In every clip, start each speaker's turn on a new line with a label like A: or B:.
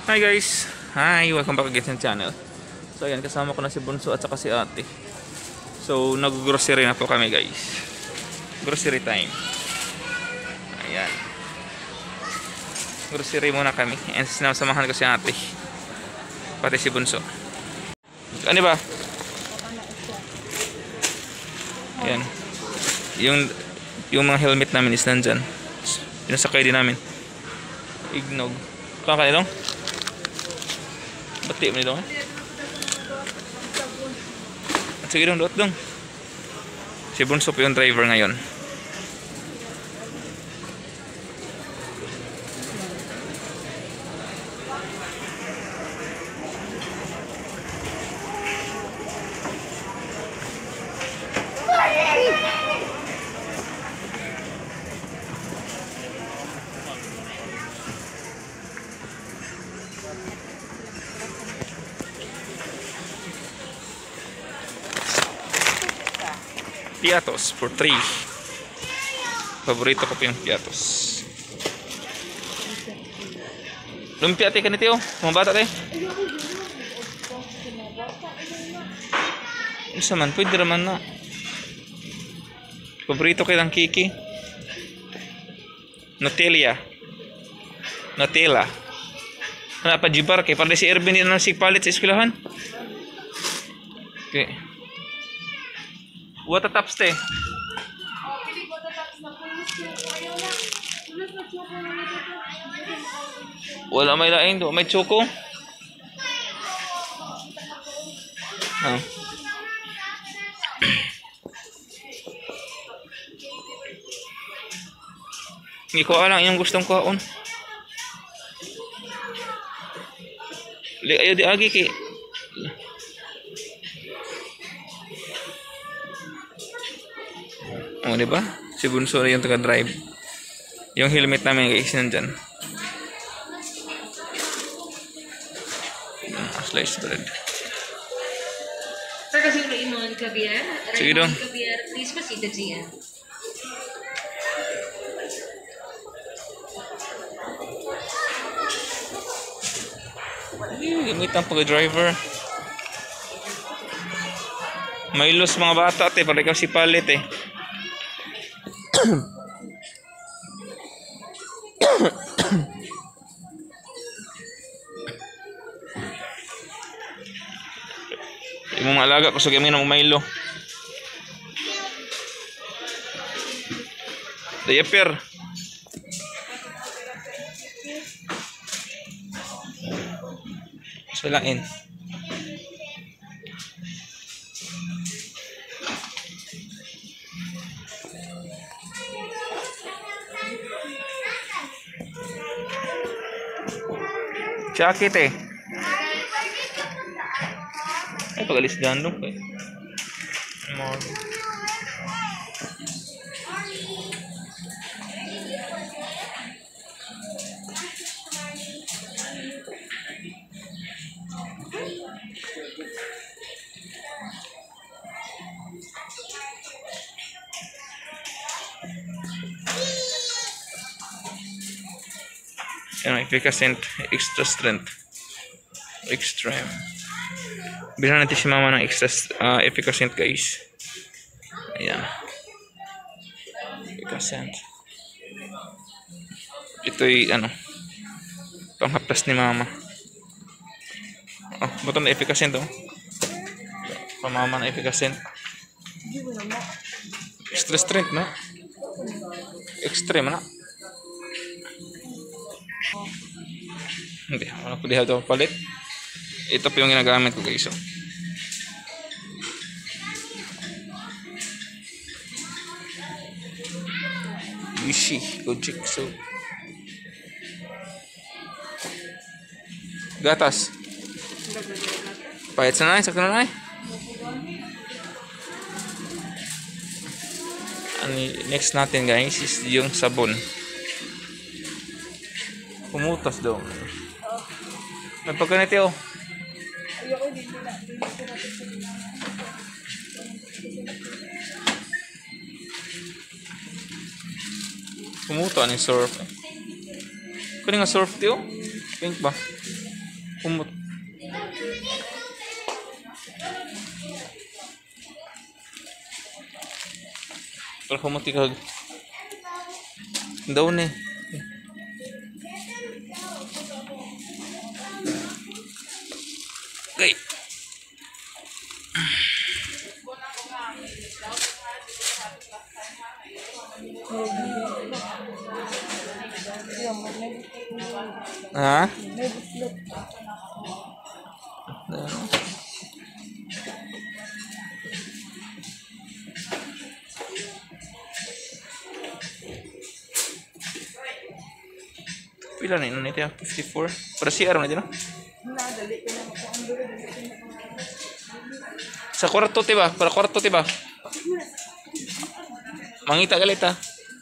A: Hi guys! Hi! Welcome back again sa channel. So ayan, kasama ko na si Bunso at saka si Ate. So nag-grocery na po kami guys. Grocery time. Ayan. Grocery muna kami. And sinasamahan ko si Ate. Pati si Bunso. Ano ba? Ayan. Yung mga helmet namin is nandyan. Pinasakay din namin. Ignog. Kaka nilong? Bati mo nilong eh? Sige dong, doot dong. Si Bunso po yung driver ngayon. Piatos for 3. Paborito ko po yung piatos. Lumpia ate kaniti oh. Mga bata tayo. Isa man, pwede naman na. Paborito ko yung kiki. Nutella. Nutella. Ano pa jibar kay para si Erwin din na si palit sa eskwelahan. Okay. What taps te? Wala may lain do, may choco. Ah. Hindi ko alam yung gustong kuhaon. Ayo di agi ki. Oh, di ba? Si Bunso yung taga-drive. Yung helmet namin guys nandyan. Sliced bread.
B: Sir, kasi may imon kabiyan.
A: Sige dong.
B: Kabiyan, please proceed siya.
A: Gamit ang pag-driver. May los mga bata te, para ikaw si palit eh. Yung mga alaga kusog kami ng Milo. Diaper. Sulain. Jacket eh. Ay, pag-alis dyan doon eh. Yan, efficacent extra strength. Extreme. Bilhan natin si mama ng extra efficacent guys. Ayan. Efficacent. Ito'y ano, panghaplas ni mama. Oh, bato na efficacent oh. Pamama na efficacent. Extra strength no? Extreme na. Hindi, wala ko diha ito palit. Ito po yung ginagamit ko guys. Yushi, Gojek so. Gatas. Pahit sa nanay, sakto na nanay. Next natin guys is yung sabon. Pumutas daw. May pagkaniti oh. Pumuta ni surf. Kani nga surf tiyo? Pink ba? Kumot. Pero kumot ikag. Daw ni. Okay. Ha? Pila na yun ito? 54? Para CR na dyan, no? Sa kwarto, tiba? Para kwarto, tiba? Mangita galit, ha?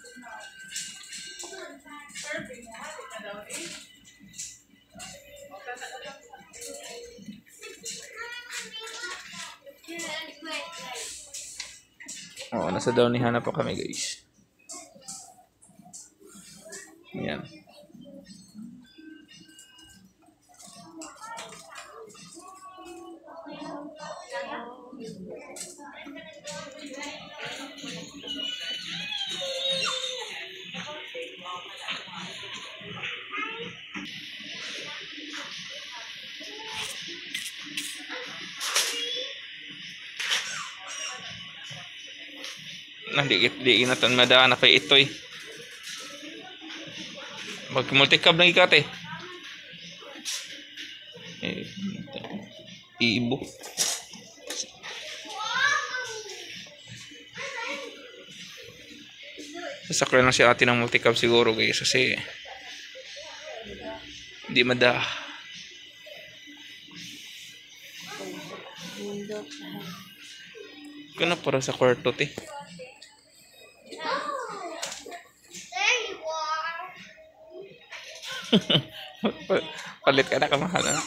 A: Oo, nasa down ni Hana pa kami, guys. Ayan. Nah, di inatan madaan na pa ito eh. Mag-multicab lang ikate. Iibo. Sasakyan lang si ate ng multicab siguro guys kasi hindi mada. Kano para sa kwarto te. Palit ka na kamahal na.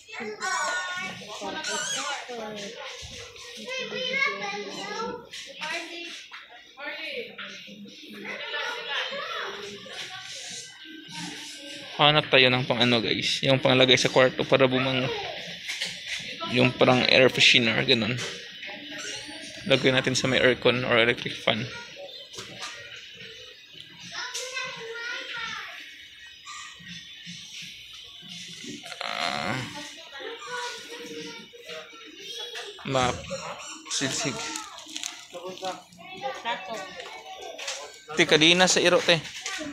A: Hanap tayo ng pang ano guys, yung panglagay sa kwarto para bumang yung parang air freshener ganun. Lagyan natin sa may aircon or electric fan. Map sigsig. Ti kadina sa iro te.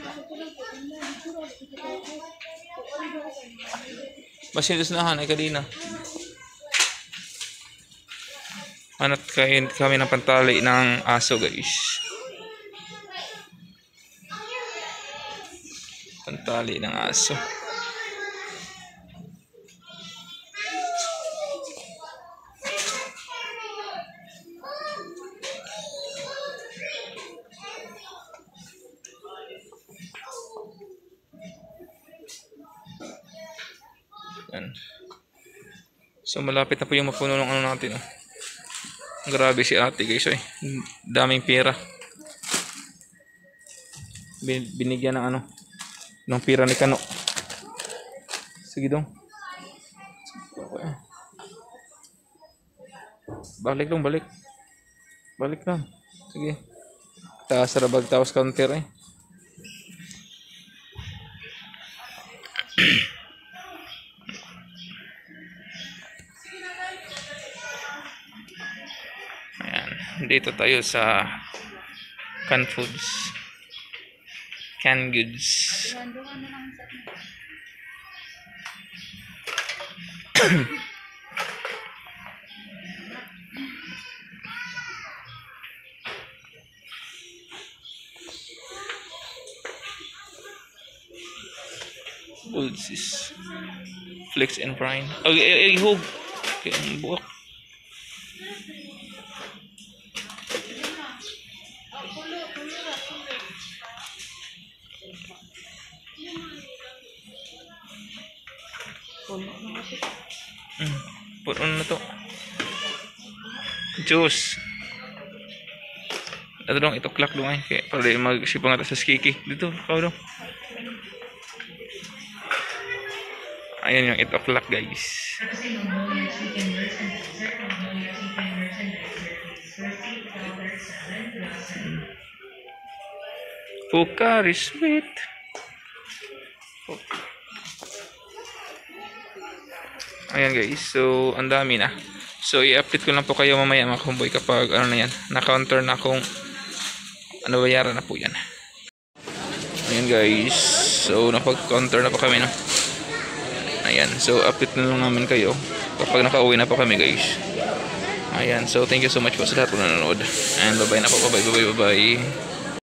A: Masilos na han ay kadina. Hanap kami ng pantali ng aso guys. Pantali ng aso. Yan. So malapit na po yung mapuno ng ano natin. Oh. Grabe si ate guys. Ay. Daming pera. Binigyan ng ano. Ng pera ni Kano. Sige dong. Balik dong, balik. Balik lang. Sige. Taas rabag taos counter eh. Dito tayo sa canned foods, canned goods. Foods is Flex and Prime. Okay, hug. Okay, ang buok. Puno na to. Juice. Ito dong, ito clock dong eh. Para mag-sipang ata sa skiki. Dito, kau dong. Ayan yung 8 o'clock guys.
B: Purchasing Magnolia Chicken Merchandiser. Magnolia Chicken Merchandiser, please. Receipt $7
A: Pocari Sweet. Ayan guys, so ang dami na. So i-update ko lang po kayo mamaya mga homeboy kapag ano na yan, na-counter na kung ano bayaran na po yan. Ayan guys, so napag-counter na po kami no. Ayan, so update na lang namin kayo kapag nakauwi na po kami guys. Ayan, so thank you so much po sa lahat po nanonood. And bye bye na po, bye bye.